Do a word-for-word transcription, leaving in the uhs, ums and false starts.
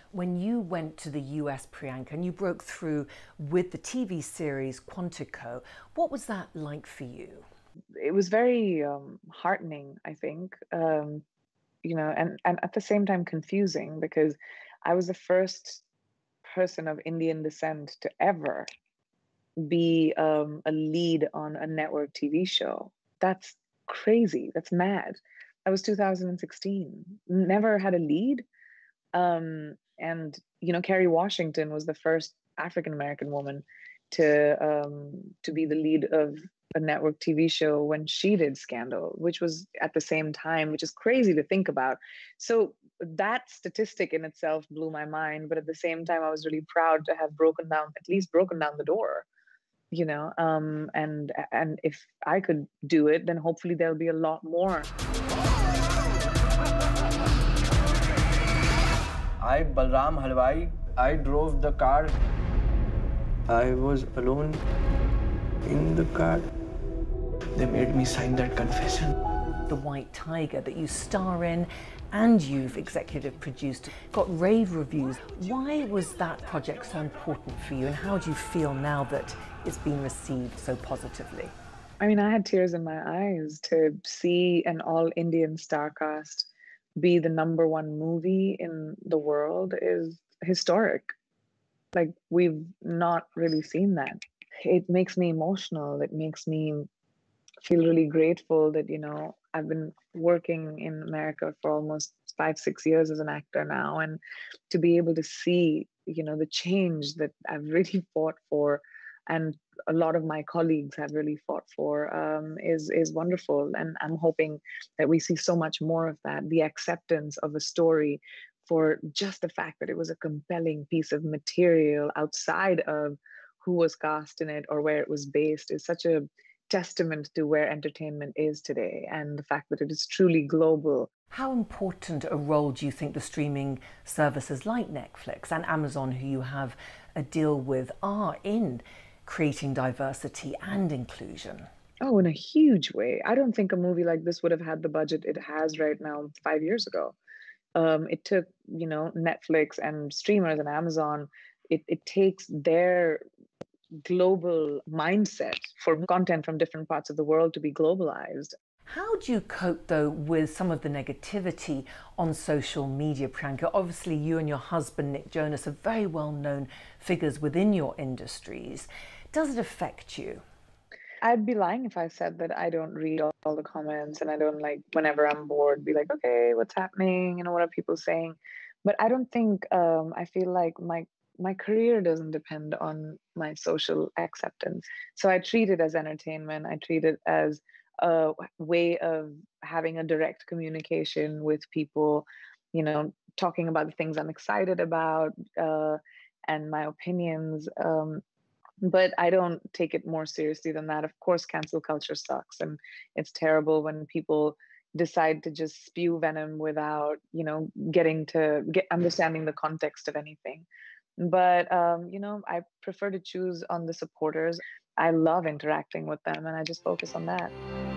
When you went to the U S, Priyanka, and you broke through with the T V series Quantico, what was that like for you? It was very um, heartening, I think, um, you know, and, and at the same time confusing because I was the first person of Indian descent to ever be um, a lead on a network T V show. That's crazy. That's mad. That was two thousand sixteen. Never had a lead. Um, and, you know, Kerry Washington was the first African American woman to um, to be the lead of a network T V show when she did Scandal, which was at the same time, which is crazy to think about. So that statistic in itself blew my mind. But at the same time, I was really proud to have broken down, at least broken down the door, you know, um, and and if I could do it, then hopefully there'll be a lot more. I, Balram Halwai, I drove the car. I was alone in the car. They made me sign that confession. The White Tiger that you star in and you've executive produced got rave reviews. Why was that project so important for you, and how do you feel now that it's been received so positively? I mean, I had tears in my eyes to see an all Indian star cast be the number one movie in the world is historic. Like, we've not really seen that. It makes me emotional. It makes me feel really grateful that, you know, I've been working in America for almost five, six years as an actor now. And to be able to see, you know, the change that I've really fought for and a lot of my colleagues have really fought for um, is is wonderful. And I'm hoping that we see so much more of that, the acceptance of a story for just the fact that it was a compelling piece of material outside of who was cast in it or where it was based is such a testament to where entertainment is today and the fact that it is truly global. How important a role do you think the streaming services like Netflix and Amazon, who you have a deal with, are in creating diversity and inclusion? Oh, in a huge way. I don't think a movie like this would have had the budget it has right now five years ago. Um, it took, you know, Netflix and streamers and Amazon, it, it takes their global mindset for content from different parts of the world to be globalized. How do you cope, though, with some of the negativity on social media, Priyanka? Obviously, you and your husband, Nick Jonas, are very well-known figures within your industries. Does it affect you? I'd be lying if I said that I don't read all, all the comments and I don't, like, whenever I'm bored, be like, okay, what's happening? You know, what are people saying? But I don't think, um, I feel like my my career doesn't depend on my social acceptance. So I treat it as entertainment. I treat it as a way of having a direct communication with people, you know, talking about the things I'm excited about uh, and my opinions. Um, but I don't take it more seriously than that. Of course, cancel culture sucks, and it's terrible when people decide to just spew venom without, you know, getting to get understanding the context of anything. But um, you know, I prefer to choose on the supporters. I love interacting with them, and I just focus on that.